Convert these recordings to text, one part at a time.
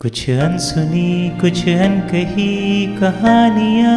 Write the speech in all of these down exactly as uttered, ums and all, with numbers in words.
कुछ अनसुनी कुछ अनकही कहानियां।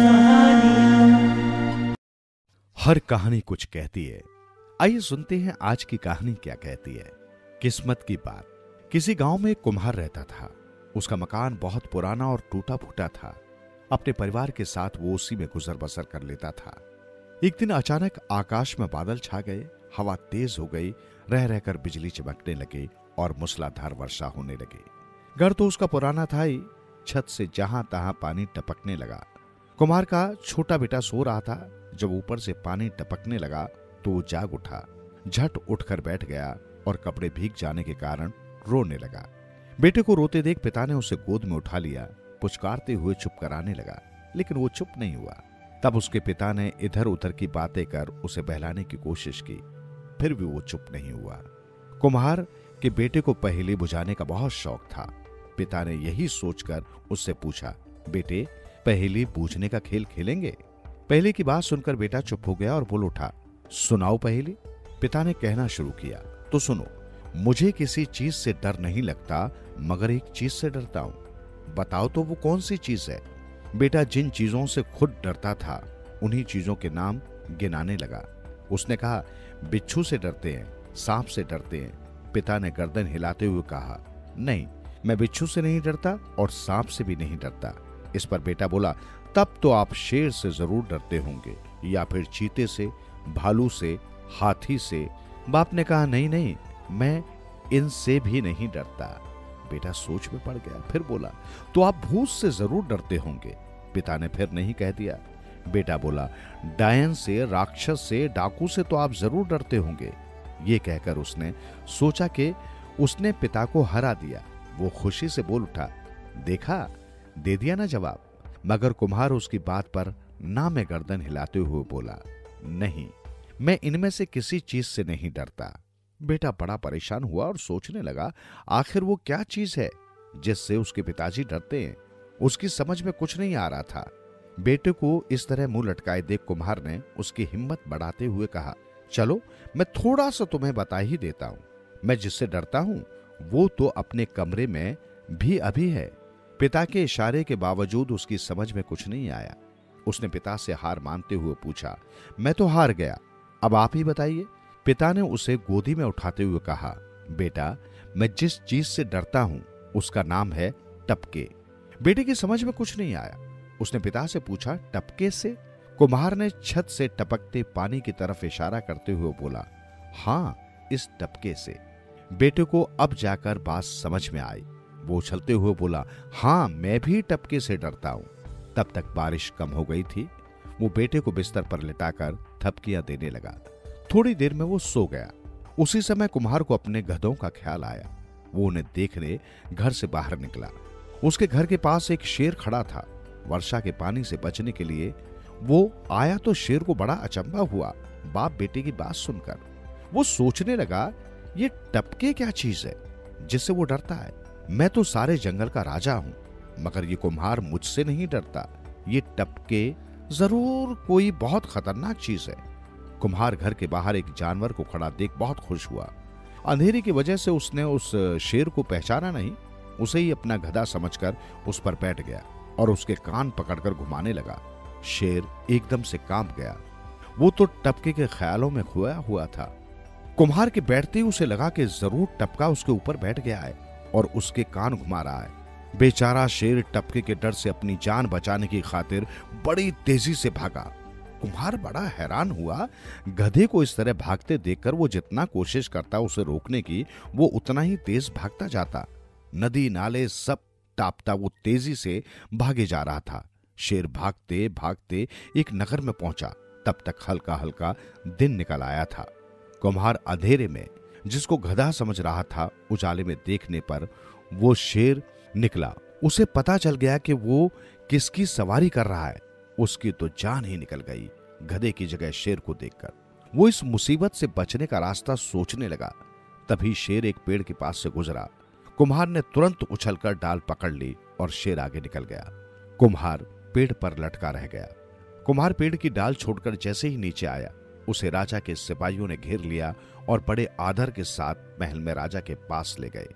हर कहानी कुछ कहती है। आइए सुनते हैं आज की कहानी क्या कहती है। किस्मत की बात। किसी गांव में एक कुम्हार रहता था। उसका मकान बहुत पुराना और टूटा फूटा था। अपने परिवार के साथ वो उसी में गुजर बसर कर लेता था। एक दिन अचानक आकाश में बादल छा गए, हवा तेज हो गई, रह रहकर बिजली चमकने लगी और मूसलाधार वर्षा होने लगी। घर तो उसका पुराना था ही, छत से जहां तहां पानी टपकने लगा। कुम्हार का छोटा बेटा सो रहा था। जब ऊपर से पानी टपकने लगा तो वो जाग उठा, झट उठकर बैठ गया और कपड़े भीग जाने के कारण रोने लगा। बेटे को रोते देख पिता ने उसे गोद में उठा लिया, पुचकारते हुए चुप कराने लगा, लेकिन वो चुप नहीं हुआ। तब उसके पिता ने इधर उधर की बातें कर उसे बहलाने की कोशिश की, फिर भी वो चुप नहीं हुआ। कुम्हार के बेटे को पहेली बुझाने का बहुत शौक था। पिता ने यही सोचकर उससे पूछा, बेटे पहेली बूझने का खेल खेलेंगे? पहेली की बात सुनकर बेटा चुप हो गया और बोल उठा, सुनाओ पहेली। पिता ने कहना शुरू किया, तो सुनो। मुझे किसी चीज से डर नहीं लगता, मगर एक चीज से डरता हूं। बताओ तो वो कौन सी चीज है? बेटा जिन चीजों से खुद डरता था उन्हीं चीजों के नाम गिनाने लगा। उसने कहा, बिच्छू से डरते हैं, सांप से डरते हैं। पिता ने गर्दन हिलाते हुए कहा, नहीं, मैं बिच्छू से नहीं डरता और सांप से भी नहीं डरता। इस पर बेटा बोला, तब तो आप शेर से जरूर डरते होंगे, या फिर चीते से, भालू से, हाथी से। बाप ने कहा, नहीं नहीं, मैं इनसे भी नहीं डरता। बेटा सोच में पड़ गया, फिर बोला, तो आप भूत से जरूर डरते होंगे। पिता ने फिर नहीं कह दिया। बेटा बोला, डायन से, राक्षस से, डाकू से तो आप जरूर डरते होंगे। ये कहकर उसने सोचा कि उसने पिता को हरा दिया। वो खुशी से बोल उठा, देखा, दे दिया ना जवाब। मगर कुम्हार उसकी बात पर ना में गर्दन हिलाते हुए बोला, नहीं, मैं इनमें से किसी चीज से नहीं डरता। बेटा बड़ा परेशान हुआ और सोचने लगा, आखिर वो क्या चीज है जिससे उसके पिताजी डरते हैं। उसकी समझ में कुछ नहीं आ रहा था। बेटे को इस तरह मुंह लटकाए देख कुम्हार ने उसकी हिम्मत बढ़ाते हुए कहा, चलो मैं थोड़ा सा तुम्हें बता ही देता हूं। मैं जिससे डरता हूं वो तो अपने कमरे में भी अभी है। पिता के इशारे के बावजूद उसकी समझ में कुछ नहीं आया। उसने पिता से हार मानते हुए पूछा, मैं तो हार गया, अब आप ही बताइए। पिता ने उसे गोदी में उठाते हुए कहा, बेटा मैं जिस चीज से डरता हूं उसका नाम है टपके। बेटे की समझ में कुछ नहीं आया। उसने पिता से पूछा, टपके से? कुम्हार ने छत से टपकते पानी की तरफ इशारा करते हुए बोला, हां, इस टपके से। बेटे को अब जाकर बात समझ में आई। वो उछलते हुए बोला, हां, मैं भी टपके से डरता हूं। तब तक बारिश कम हो गई थी। वो बेटे को बिस्तर पर लिटाकर थपकियां देने लगा। थोड़ी देर में वो सो गया। उसी समय कुम्हार को अपने गधों का ख्याल आया। वो उन्हें देखने घर से बाहर निकला। उसके घर के पास एक शेर खड़ा था। वर्षा के पानी से बचने के लिए वो आया तो शेर को बड़ा अचंभा हुआ बाप बेटे की बात सुनकर। वो सोचने लगा, ये टपके क्या चीज है जिससे वो डरता है? मैं तो सारे जंगल का राजा हूं, मगर ये कुम्हार मुझसे नहीं डरता। ये टपके जरूर कोई बहुत खतरनाक चीज है। कुम्हार घर के बाहर एक जानवर को खड़ा देख बहुत खुश हुआ। अंधेरे की वजह से उसने उस शेर को पहचाना नहीं। उसे ही अपना गधा समझकर उस पर बैठ गया और उसके कान पकड़कर घुमाने लगा। शेर एकदम से कांप गया। वो तो टपके के ख्यालों में खोया हुआ था। कुम्हार के बैठते ही उसे लगा कि जरूर टपका उसके ऊपर बैठ गया है और उसके कान घुमा रहा है। बेचारा शेर टपके के डर से अपनी जान बचाने की खातिर बड़ी तेजी से भागा। कुम्हार बड़ा हैरान हुआ। गधे को इस तरह भागते देखकर वो जितना कोशिश करता उसे रोकने की, वो उतना ही तेज भागता जाता। नदी नाले सब टापता वो तेजी से भागे जा रहा था। शेर भागते भागते एक नगर में पहुंचा। तब तक हल्का हल्का दिन निकल आया था। कुम्हार अंधेरे में जिसको गधा समझ रहा था, उजाले में देखने पर वो शेर निकला। उसे पता चल गया कि वो किसकी सवारी कर रहा है। उसकी तो जान ही निकल गई गधे की जगह शेर को देखकर। वो इस मुसीबत से बचने का रास्ता सोचने लगा। तभी शेर एक पेड़ के पास से गुजरा। कुम्हार ने तुरंत उछलकर डाल पकड़ ली और शेर आगे निकल गया। कुम्हार पेड़ पर लटका रह गया। कुम्हार पेड़ की डाल छोड़कर जैसे ही नीचे आया, उसे राजा के सिपाहियों ने घेर लिया और बड़े आदर के साथ महल में राजा के पास ले गए।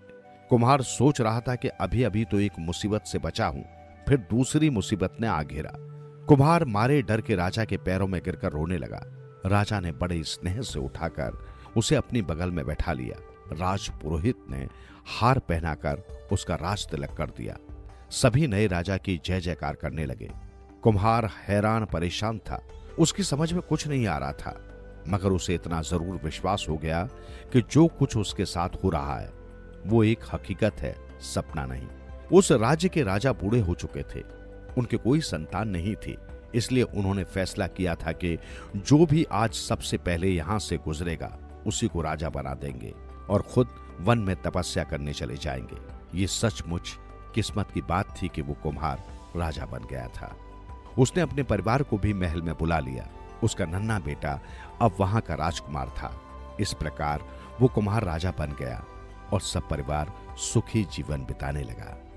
कुम्हार सोच रहा था कि अभी अभी तो एक मुसीबत से बचा हूं, फिर दूसरी मुसीबत ने आ घेरा। कुम्हार मारे डर के राजा के पैरों में गिरकर रोने लगा। राजा ने बड़े स्नेह से उठाकर उसे अपनी बगल में बैठा लिया। राज पुरोहित ने हार पहनाकर उसका राज तिलक कर दिया। सभी नए राजा की जय जयकार करने लगे। कुम्हार हैरान परेशान था, उसकी समझ में कुछ नहीं आ रहा था, मगर उसे इतना जरूर विश्वास हो गया कि जो कुछ उसके साथ हो रहा है वो एक हकीकत है, सपना नहीं। उस राज्य के राजा बूढ़े हो चुके थे, उनके कोई संतान नहीं थी, इसलिए उन्होंने फैसला किया था कि जो भी आज सबसे पहले यहां से गुजरेगा उसी को राजा बना देंगे और खुद वन में तपस्या करने चले जाएंगे। ये सचमुच किस्मत की बात थी कि वो कुम्हार राजा बन गया था। उसने अपने परिवार को भी महल में बुला लिया। उसका नन्हा बेटा अब वहां का राजकुमार था। इस प्रकार वो कुम्हार राजा बन गया और सब परिवार सुखी जीवन बिताने लगा।